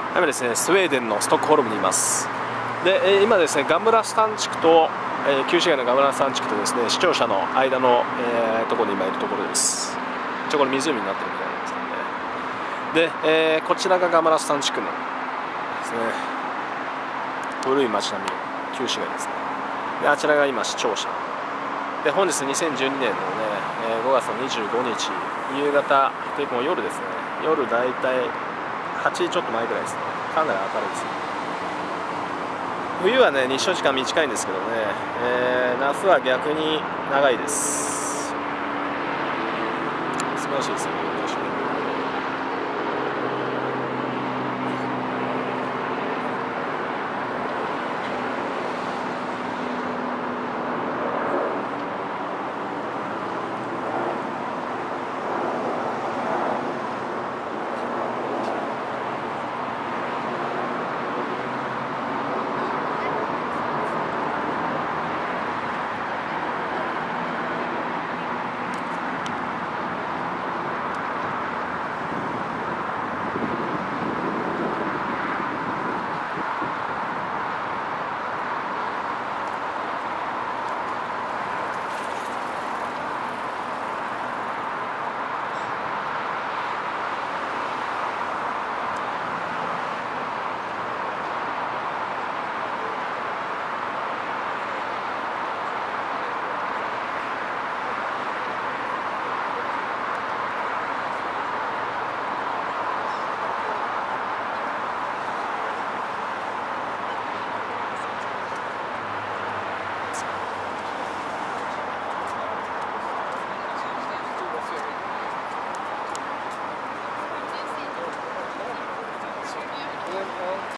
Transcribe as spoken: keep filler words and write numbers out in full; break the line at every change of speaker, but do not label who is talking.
今ですね、スウェーデンのストックホルムにいます。で、えー、今ですね、ガムラスタン地区と、えー、旧市街のガムラスタン地区とですね、視聴者の間の、えー、ところに今いるところです。一応これ湖になってるみたいなんですけどね。で、えー、こちらがガムラスタン地区のですね、古い街並み、旧市街ですね。で、あちらが今視聴者。で、本日にせんじゅうにねんのね、えー、ごがつのにじゅうごにち、夕方というかもう夜ですね。夜だいたいはちじちょっと前ぐらいですね。かなり明るいですね。冬はね、日照時間短いんですけどね、えー、夏は逆に長いです。素晴らしいですね。